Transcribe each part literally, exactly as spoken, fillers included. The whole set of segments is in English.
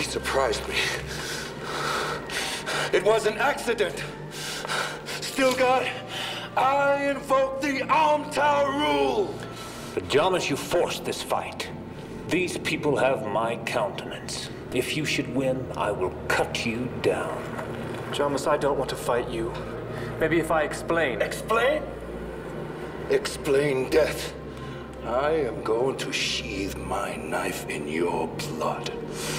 surprised me. It was an accident. Still, God, I invoke the Almtower rule. But Jamis, you forced this fight. These people have my countenance. If you should win, I will cut you down. Jamis, I don't want to fight you. Maybe if I explain. Explain? Explain death. I am going to sheathe my knife in your blood.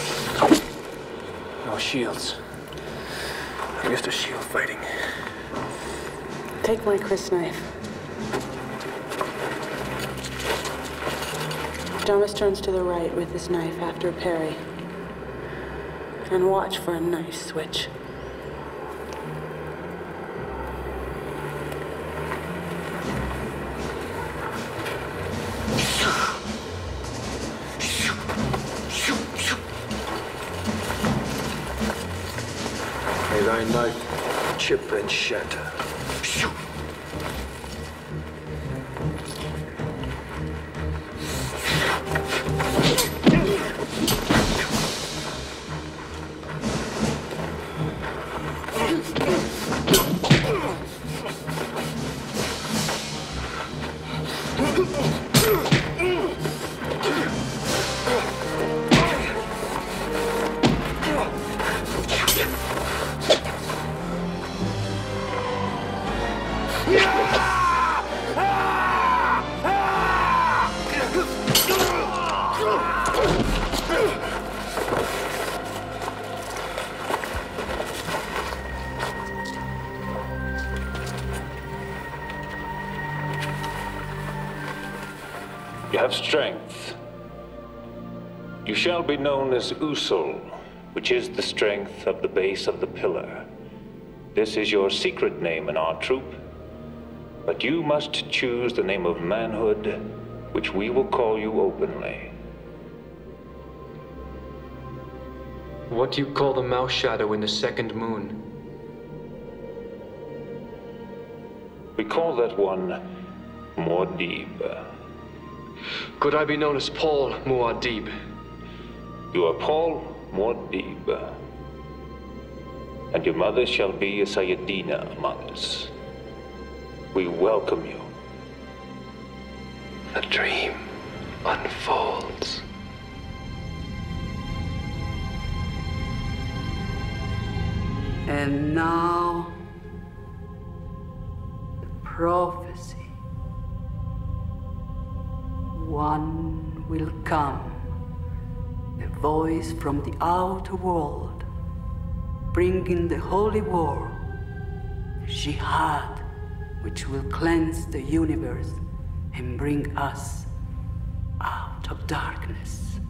No shields. I'm used to shield fighting. Take my Chris knife. Jamis turns to the right with his knife after a parry. And watch for a knife switch. May thy knife chip and shatter. You have strength. You shall be known as Usul, which is the strength of the base of the pillar. This is your secret name in our troop, but you must choose the name of manhood, which we will call you openly. What do you call the mouse shadow in the second moon? We call that one Muad'Dib. Could I be known as Paul Muad'Dib? You are Paul Muad'Dib, and your mother shall be a Sayyidina among us. We welcome you. The dream unfolds. And now, the prophecy. One will come, the voice from the outer world, bringing the holy war, the jihad, which will cleanse the universe and bring us out of darkness.